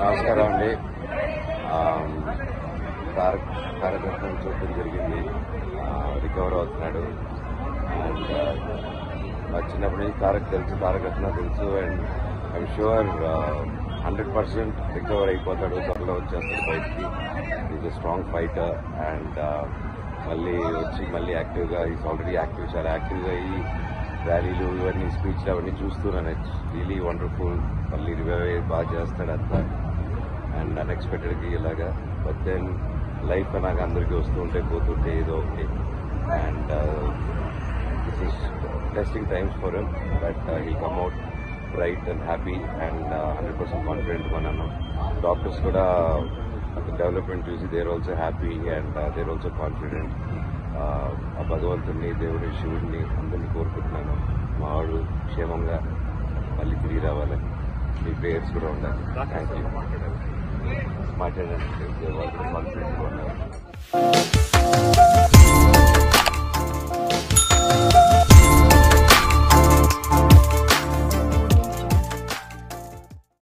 నమస్కారం అండి. తారకరత్న చూడటం జరిగింది. రికవర్ అవుతున్నాడు. అండ్ నా చిన్నప్పటి నుంచి తారకరత్న తెలుసు. అండ్ ఐఎమ్ షూర్ 100% రికవర్ అయిపోతాడు. త్వరలో వచ్చేస్తాడు బయటికి. Is a strong fighter. And మళ్ళీ యాక్టివ్గా ఈజ్ ఆల్రెడీ చాలా యాక్టివ్గా అయ్యి ర్యాలీలు ఇవన్నీ స్పీచ్లు అవన్నీ చూస్తున్నాను. It's really wonderful. మళ్ళీ రివైవ్ బాగా చేస్తాడు అంతా. అండ్ అన్ఎక్స్పెక్టెడ్గా ఇలాగా. బట్ దెన్ లైఫ్ అలాగా అందరికీ వస్తుంటే పోతుంటే ఏదో okay. And this is testing times for him. But he come out bright and happy and 100% కాన్ఫిడెంట్గా ఉన్నాను. డాక్టర్స్ కూడా డెవలప్మెంట్ చూసి they're also happy and they're also confident. ఆ భగవంతుడిని, దేవుడి, శివుడిని అందరినీ కోరుకుంటున్నాను. మావాడు క్షేమంగా మళ్ళీ తిరిగి రావాలని. మీ ప్రేయర్స్ కూడా ఉండాలి. Thank you. మాట్లాడండి. కాన్ఫిడెంట్గా ఉన్నారు.